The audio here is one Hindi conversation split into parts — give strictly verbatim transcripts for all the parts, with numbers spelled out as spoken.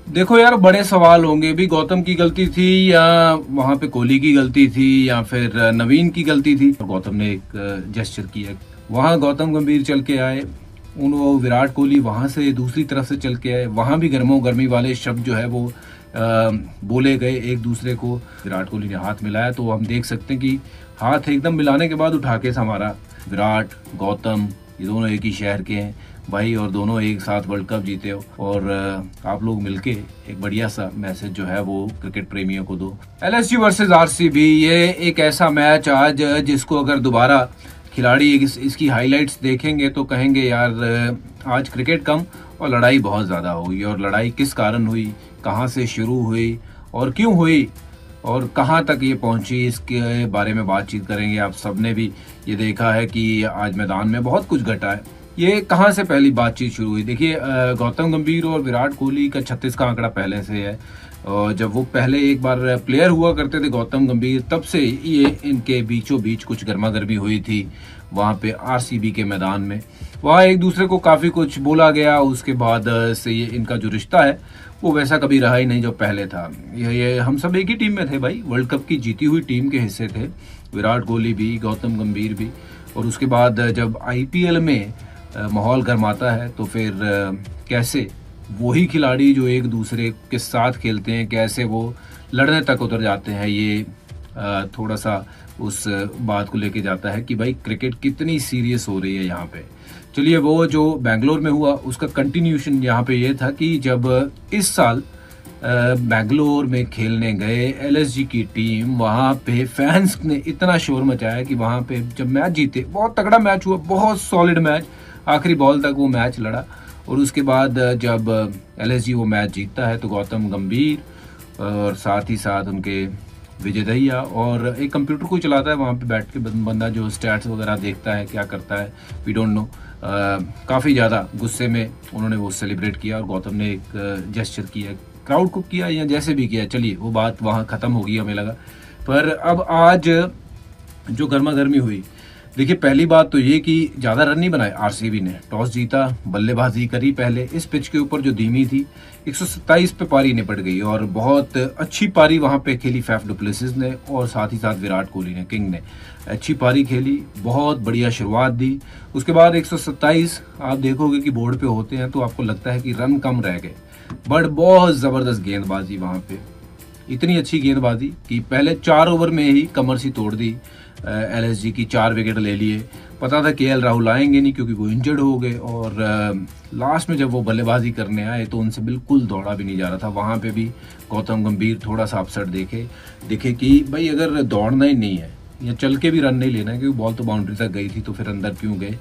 देखो यार, बड़े सवाल होंगे भी। गौतम की गलती थी या वहां पे कोहली की गलती थी या फिर नवीन की गलती थी? और गौतम ने एक जेस्चर किया, वहां गौतम गंभीर चल के आए, उन वो विराट कोहली वहां से दूसरी तरफ से चल के आए, वहां भी गर्मो गर्मी वाले शब्द जो है वो आ, बोले गए एक दूसरे को। विराट कोहली ने हाथ मिलाया तो हम देख सकते हैं कि हाथ एकदम मिलाने के बाद उठा के हमारा विराट, गौतम, ये दोनों एक ही शहर के हैं भाई, और दोनों एक साथ वर्ल्ड कप जीते हो। और आप लोग मिलके एक बढ़िया सा मैसेज जो है वो क्रिकेट प्रेमियों को दो। एलएसजी वर्सेस आरसीबी, ये एक ऐसा मैच आज जिसको अगर दोबारा खिलाड़ी इस, इसकी हाइलाइट्स देखेंगे तो कहेंगे यार आज क्रिकेट कम और लड़ाई बहुत ज़्यादा हुई। और लड़ाई किस कारण हुई, कहाँ से शुरू हुई और क्यों हुई और कहाँ तक ये पहुंची, इसके बारे में बातचीत करेंगे। आप सबने भी ये देखा है कि आज मैदान में बहुत कुछ घटा है। ये कहाँ से पहली बातचीत शुरू हुई? देखिए, गौतम गंभीर और विराट कोहली का छत्तीस का आंकड़ा पहले से है, और जब वो पहले एक बार प्लेयर हुआ करते थे गौतम गंभीर, तब से ये इनके बीचों बीच कुछ गर्मा गर्मी हुई थी वहाँ पे आरसीबी के मैदान में। वहाँ एक दूसरे को काफ़ी कुछ बोला गया, उसके बाद से ये इनका जो रिश्ता है वो वैसा कभी रहा ही नहीं जो पहले था। ये, ये हम सब एक ही टीम में थे भाई, वर्ल्ड कप की जीती हुई टीम के हिस्से थे, विराट कोहली भी, गौतम गंभीर भी। और उसके बाद जब आईपीएल में माहौल गर्माता है तो फिर कैसे वही खिलाड़ी जो एक दूसरे के साथ खेलते हैं कैसे वो लड़ने तक उतर जाते हैं, ये थोड़ा सा उस बात को लेके जाता है कि भाई क्रिकेट कितनी सीरियस हो रही है यहाँ पे। चलिए, वो जो बेंगलोर में हुआ उसका कंटिन्यूशन यहाँ पे ये था कि जब इस साल बेंगलोर में खेलने गए एलएसजी की टीम, वहाँ पे फैंस ने इतना शोर मचाया कि वहाँ पे जब मैच जीते, बहुत तगड़ा मैच हुआ, बहुत सॉलिड मैच, आखिरी बॉल तक वो मैच लड़ा। और उसके बाद जब एलएसजी वो मैच जीतता है तो गौतम गंभीर और साथ ही साथ उनके विजय दहिया और एक कंप्यूटर को चलाता है वहाँ पे बैठ के बंदा, जो स्टैट्स वगैरह देखता है, क्या करता है वी डोंट नो, काफ़ी ज़्यादा गुस्से में उन्होंने वो सेलिब्रेट किया और गौतम ने एक जेस्चर किया, क्राउड को किया या जैसे भी किया। चलिए, वो बात वहाँ ख़त्म हो गई हमें लगा। पर अब आज जो गर्मा गर्मी हुई, देखिए पहली बात तो ये कि ज़्यादा रन नहीं बनाए आरसीबी ने, टॉस जीता, बल्लेबाजी करी पहले इस पिच के ऊपर जो धीमी थी, एक सौ सत्ताईस पे पारी निपट गई और बहुत अच्छी पारी वहाँ पे खेली फैफ डु प्लेसिस ने और साथ ही साथ विराट कोहली ने, किंग ने अच्छी पारी खेली, बहुत बढ़िया शुरुआत दी। उसके बाद एक सौ सत्ताईस आप देखोगे कि बोर्ड पे होते हैं तो आपको लगता है कि रन कम रह गए, बट बहुत ज़बरदस्त गेंदबाजी वहाँ पे, इतनी अच्छी गेंदबाजी कि पहले चार ओवर में ही कमर सी तोड़ दी एलएसजी की, चार विकेट ले लिए। पता था केएल राहुल आएंगे नहीं क्योंकि वो इंजर्ड हो गए, और लास्ट में जब वो बल्लेबाजी करने आए तो उनसे बिल्कुल दौड़ा भी नहीं जा रहा था। वहाँ पे भी गौतम गंभीर थोड़ा सा अपसेट देखे दिखे कि भाई अगर दौड़ना ही नहीं है या चल के भी रन नहीं लेना है, क्योंकि बॉल तो बाउंड्री तक गई थी, तो फिर अंदर क्यों गए।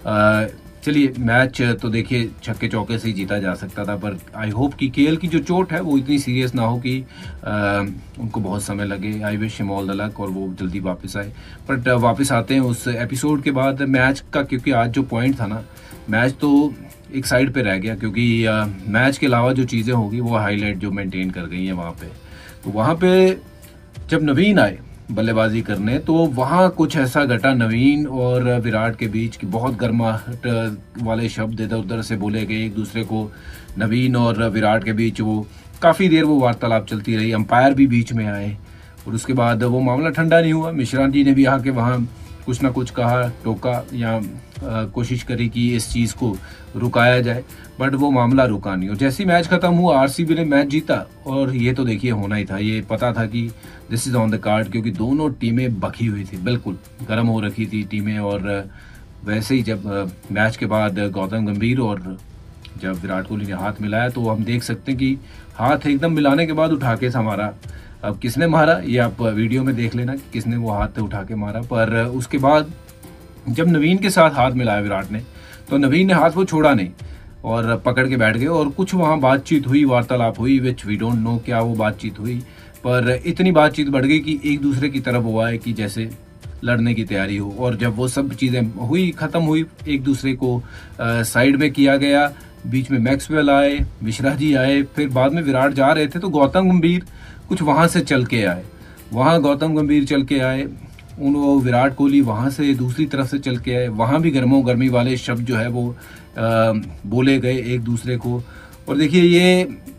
चलिए, मैच तो देखिए छक्के चौके से ही जीता जा सकता था, पर आई होप कि केएल की जो चोट है वो इतनी सीरियस ना हो कि आ, उनको बहुत समय लगे। I wish him all the luck और वो जल्दी वापस आए। बट वापस आते हैं उस एपिसोड के बाद मैच का, क्योंकि आज जो पॉइंट था ना, मैच तो एक साइड पे रह गया, क्योंकि आ, मैच के अलावा जो चीज़ें होगी वो हाईलाइट जो मेंटेन कर गई हैं वहाँ पे। तो वहाँ पे जब नवीन आए बल्लेबाजी करने तो वहाँ कुछ ऐसा घटा नवीन और विराट के बीच की, बहुत गर्माहट वाले शब्द इधर उधर से बोले गए एक दूसरे को। नवीन और विराट के बीच वो काफ़ी देर वो वार्तालाप चलती रही, अंपायर भी बीच में आए और उसके बाद वो मामला ठंडा नहीं हुआ। मिश्रा जी ने भी आके वहाँ कुछ ना कुछ कहा, टोका या कोशिश करी कि इस चीज़ को रुकाया जाए, बट वो मामला रुका नहीं। और जैसे ही मैच खत्म हुआ आरसीबी ने मैच जीता, और ये तो देखिए होना ही था, ये पता था कि this is on the card, क्योंकि दोनों टीमें बखी हुई थी, बिल्कुल गर्म हो रखी थी टीमें। और वैसे ही जब मैच के बाद गौतम गंभीर और जब विराट कोहली ने हाथ मिलाया तो हम देख सकते हैं कि हाथ एकदम मिलाने के बाद उठा के हमारा, अब किसने मारा ये आप वीडियो में देख लेना कि किसने वो हाथ उठा के मारा। पर उसके बाद जब नवीन के साथ हाथ मिलाया विराट ने, तो नवीन ने हाथ वो छोड़ा नहीं और पकड़ के बैठ गए और कुछ वहाँ बातचीत हुई, वार्तालाप हुई, विच वी डोंट नो क्या वो बातचीत हुई, पर इतनी बातचीत बढ़ गई कि एक दूसरे की तरफ हुआ है कि जैसे लड़ने की तैयारी हो। और जब वो सब चीज़ें हुई, ख़त्म हुई, एक दूसरे को आ, साइड में किया गया, बीच में मैक्सवेल आए, मिश्रा जी आए, फिर बाद में विराट जा रहे थे तो गौतम गंभीर कुछ वहाँ से चल के आए, वहाँ गौतम गंभीर चल के आए, उन वो विराट कोहली वहाँ से दूसरी तरफ से चल के आए, वहाँ भी गर्मो गर्मी वाले शब्द जो है वो आ, बोले गए एक दूसरे को। और देखिए, ये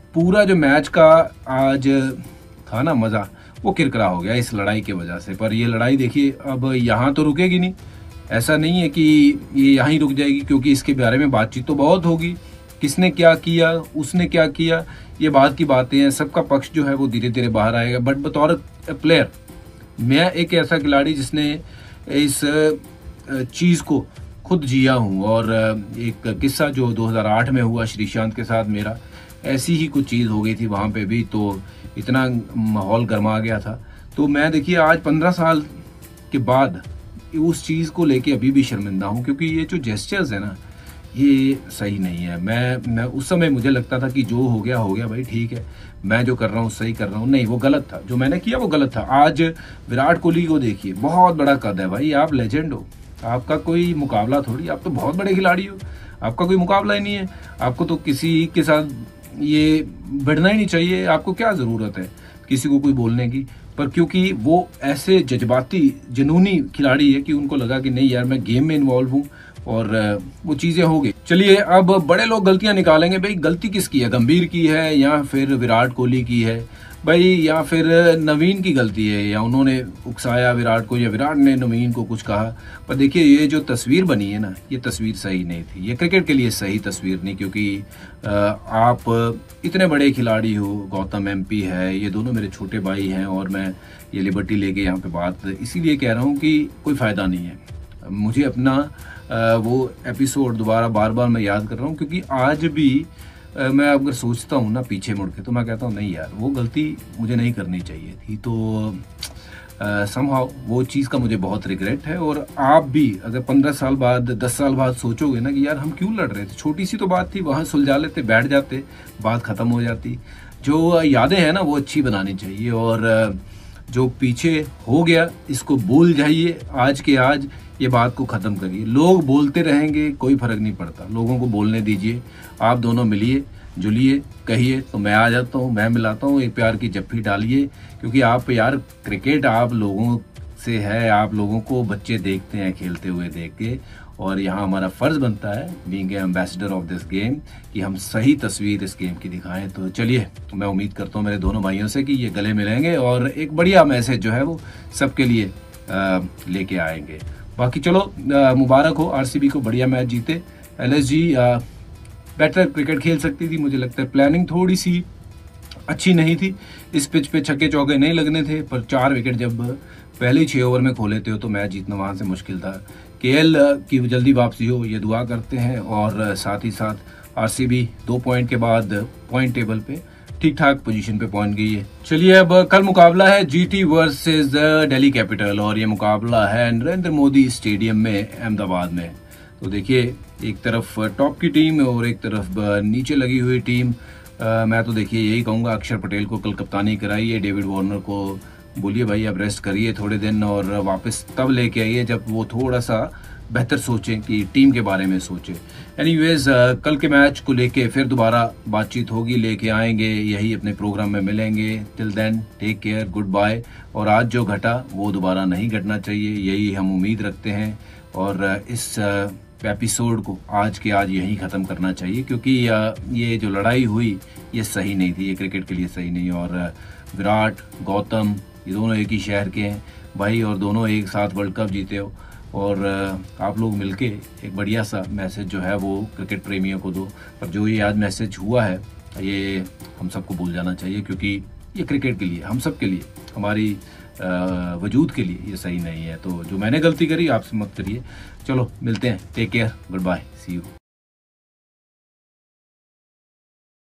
पूरा जो मैच का आज था ना मज़ा, वो किरकिरा हो गया इस लड़ाई की वजह से। पर ये लड़ाई देखिए अब यहाँ तो रुकेगी नहीं, ऐसा नहीं है कि ये यहाँ ही रुक जाएगी, क्योंकि इसके बारे में बातचीत तो बहुत होगी। किसने क्या किया, उसने क्या किया, ये बात की बातें हैं, सबका पक्ष जो है वो धीरे धीरे बाहर आएगा। बट बतौर प्लेयर, मैं एक ऐसा खिलाड़ी जिसने इस चीज़ को खुद जिया हूँ, और एक किस्सा जो दो हज़ार आठ में हुआ श्रीशांत के साथ मेरा, ऐसी ही कुछ चीज़ हो गई थी वहाँ पे भी, तो इतना माहौल गर्मा गया था। तो मैं देखिए आज पंद्रह साल के बाद उस चीज़ को लेके अभी भी शर्मिंदा हूँ, क्योंकि ये जो जेस्चर्स है ना, ये सही नहीं है। मैं मैं उस समय मुझे लगता था कि जो हो गया हो गया भाई, ठीक है, मैं जो कर रहा हूँ सही कर रहा हूँ। नहीं, वो गलत था, जो मैंने किया वो गलत था। आज विराट कोहली को देखिए, बहुत बड़ा कद है भाई, आप लेजेंड हो, आपका कोई मुकाबला थोड़ी, आप तो बहुत बड़े खिलाड़ी हो, आपका कोई मुकाबला ही नहीं है। आपको तो किसी के साथ ये भिड़ना ही नहीं चाहिए, आपको क्या ज़रूरत है किसी को कोई बोलने की। पर क्योंकि वो ऐसे जज्बाती जुनूनी खिलाड़ी है कि उनको लगा कि नहीं यार, मैं गेम में इन्वॉल्व हूँ, और वो चीज़ें हो गई। चलिए, अब बड़े लोग गलतियां निकालेंगे, भाई गलती किसकी है, गंभीर की है या फिर विराट कोहली की है भाई, या फिर नवीन की गलती है, या उन्होंने उकसाया विराट को, या विराट ने नवीन को कुछ कहा। पर देखिए, ये जो तस्वीर बनी है ना, ये तस्वीर सही नहीं थी, ये क्रिकेट के लिए सही तस्वीर नहीं, क्योंकि आप इतने बड़े खिलाड़ी हो, गौतम एमपी है, ये दोनों मेरे छोटे भाई हैं, और मैं ये लिबर्टी लेके यहाँ पे बात इसीलिए कह रहा हूँ कि कोई फ़ायदा नहीं है। मुझे अपना वो एपिसोड दोबारा बार बार मैं याद कर रहा हूँ, क्योंकि आज भी मैं अगर सोचता हूँ ना पीछे मुड़ के, तो मैं कहता हूँ नहीं यार, वो गलती मुझे नहीं करनी चाहिए थी। तो समहाउ वो चीज़ का मुझे बहुत रिग्रेट है। और आप भी अगर पंद्रह साल बाद, दस साल बाद सोचोगे ना कि यार हम क्यों लड़ रहे थे, छोटी सी तो बात थी, वहाँ सुलझा लेते, बैठ जाते, बात ख़त्म हो जाती। जो यादें हैं ना, वो अच्छी बनानी चाहिए, और जो पीछे हो गया इसको भूल जाइए, आज के आज ये बात को ख़त्म करिए। लोग बोलते रहेंगे, कोई फ़र्क नहीं पड़ता, लोगों को बोलने दीजिए। आप दोनों मिलिए, जुलिए, कहिए तो मैं आ जाता हूँ, मैं मिलाता हूँ, एक प्यार की जप्फी डालिए, क्योंकि आप यार क्रिकेट आप लोगों से है, आप लोगों को बच्चे देखते हैं खेलते हुए देख के, और यहाँ हमारा फ़र्ज़ बनता है being a ambassador of this game कि हम सही तस्वीर इस गेम की दिखाएं। तो चलिए, तो मैं उम्मीद करता हूँ मेरे दोनों भाइयों से कि ये गले मिलेंगे और एक बढ़िया मैसेज जो है वो सबके लिए लेके आएंगे। बाकी चलो, मुबारक हो आरसीबी को, बढ़िया मैच जीते। एलएसजी बेटर क्रिकेट खेल सकती थी, मुझे लगता है प्लानिंग थोड़ी सी अच्छी नहीं थी, इस पिच पे छक्के चौके नहीं लगने थे, पर चार विकेट जब पहले ही छः ओवर में खो लेते हो तो मैच जीतना वहाँ से मुश्किल था। केएल की जल्दी वापसी हो, ये दुआ करते हैं, और साथ ही साथ आरसीबी दो पॉइंट के बाद पॉइंट टेबल पे ठीक ठाक पोजीशन पे पहुंच गई है। चलिए, अब कल मुकाबला है जीटी वर्सेस दिल्ली कैपिटल, और ये मुकाबला है नरेंद्र मोदी स्टेडियम में अहमदाबाद में। तो देखिए, एक तरफ टॉप की टीम और एक तरफ नीचे लगी हुई टीम। आ, मैं तो देखिए यही कहूँगा, अक्षर पटेल को कल कप्तानी कराइए, डेविड वार्नर को बोलिए भाई अब रेस्ट करिए थोड़े दिन, और वापस तब लेके आइए जब वो थोड़ा सा बेहतर सोचें कि टीम के बारे में सोचें। एनीवेज, कल के मैच को लेके फिर दोबारा बातचीत होगी, लेके आएंगे, यही अपने प्रोग्राम में मिलेंगे। Till then take care, good bye. और आज जो घटा वो दोबारा नहीं घटना चाहिए, यही हम उम्मीद रखते हैं, और इस एपिसोड को आज के आज यहीं ख़त्म करना चाहिए, क्योंकि ये जो लड़ाई हुई ये सही नहीं थी, ये क्रिकेट के लिए सही नहीं। और विराट, गौतम, ये दोनों एक ही शहर के हैं भाई, और दोनों एक साथ वर्ल्ड कप जीते हो, और आप लोग मिलके एक बढ़िया सा मैसेज जो है वो क्रिकेट प्रेमियों को दो। पर जो ये आज मैसेज हुआ है ये हम सबको भूल जाना चाहिए, क्योंकि ये क्रिकेट के लिए, हम सब के लिए, हमारी वजूद के लिए ये सही नहीं है। तो जो मैंने गलती करी आपसे मत करिए। चलो मिलते हैं, take care, good bye, see you.